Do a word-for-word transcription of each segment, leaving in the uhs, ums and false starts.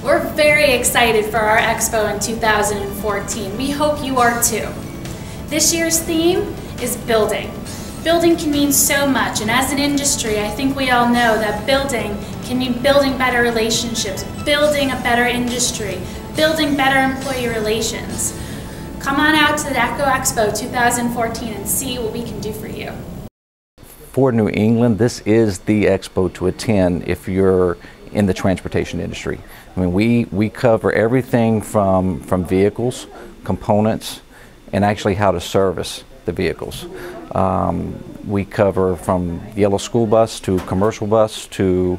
We're very excited for our expo in two thousand fourteen. We hope you are too. This year's theme is building. Building can mean so much, and as an industry, I think we all know that building can mean building better relationships, building a better industry, building better employee relations. Come on out to the DATCO Expo two thousand fourteen and see what we can do for you. For New England, this is the expo to attend if you're in the transportation industry. I mean, we, we cover everything from, from vehicles, components, and actually how to service the vehicles. Um, we cover from yellow school bus to commercial bus to,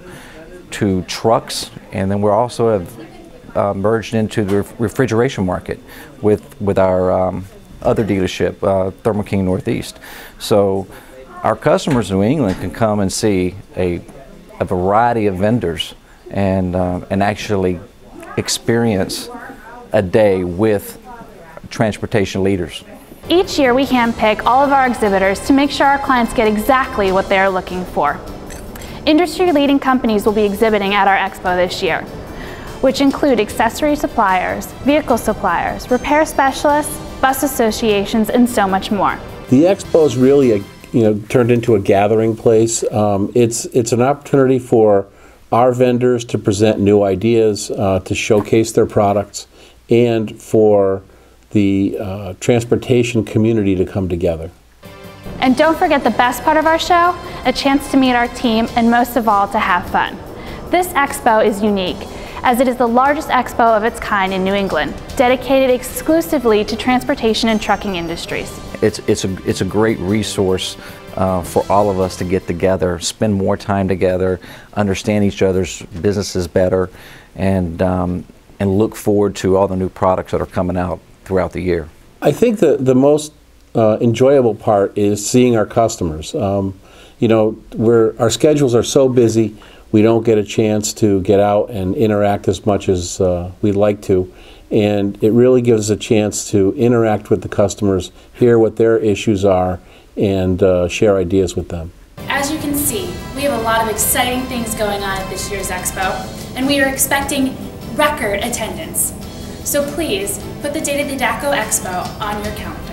to trucks, and then we're also have uh, merged into the refrigeration market with, with our um, other dealership, uh, Thermo King Northeast. So our customers in New England can come and see a, a variety of vendors and, uh, and actually experience a day with transportation leaders. Each year we handpick all of our exhibitors to make sure our clients get exactly what they are looking for. Industry-leading companies will be exhibiting at our expo this year, which include accessory suppliers, vehicle suppliers, repair specialists, bus associations, and so much more. The expo is really a, you know, turned into a gathering place. Um, it's, it's an opportunity for our vendors to present new ideas, uh, to showcase their products, and for the uh, transportation community to come together. And don't forget the best part of our show, a chance to meet our team, and most of all, to have fun. This expo is unique, as it is the largest expo of its kind in New England, dedicated exclusively to transportation and trucking industries. It's, it's, a, it's a great resource uh, for all of us to get together, spend more time together, understand each other's businesses better, and, um, and look forward to all the new products that are coming out throughout the year. I think the, the most uh, enjoyable part is seeing our customers. Um, you know, we're, our schedules are so busy, we don't get a chance to get out and interact as much as uh, we'd like to. And it really gives us a chance to interact with the customers, hear what their issues are, and uh, share ideas with them. As you can see, we have a lot of exciting things going on at this year's expo, and we are expecting record attendance. So please, put the date of the DATCO Expo on your calendar.